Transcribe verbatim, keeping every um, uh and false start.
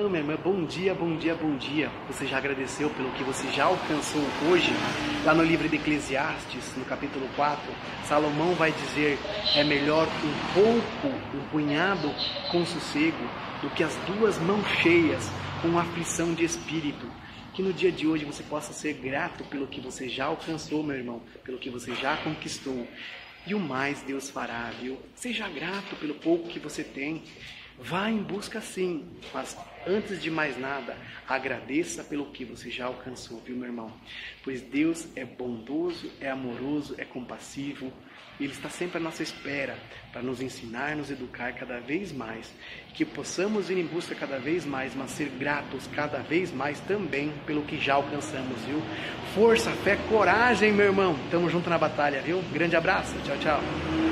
irmão, minha irmã, bom dia, bom dia, bom dia. Você já agradeceu pelo que você já alcançou hoje? Lá no livro de Eclesiastes, no capítulo quatro, Salomão vai dizer: é melhor um pouco, um punhado com sossego, do que as duas mãos cheias com aflição de espírito. Que no dia de hoje você possa ser grato pelo que você já alcançou, meu irmão, pelo que você já conquistou. E o mais Deus fará, viu? Seja grato pelo pouco que você tem. Vá em busca sim, mas antes de mais nada, agradeça pelo que você já alcançou, viu, meu irmão? Pois Deus é bondoso, é amoroso, é compassivo. Ele está sempre à nossa espera para nos ensinar, nos educar cada vez mais. Que possamos ir em busca cada vez mais, mas ser gratos cada vez mais também pelo que já alcançamos, viu? Força, fé, coragem, meu irmão. Tamo junto na batalha, viu? Grande abraço, tchau, tchau.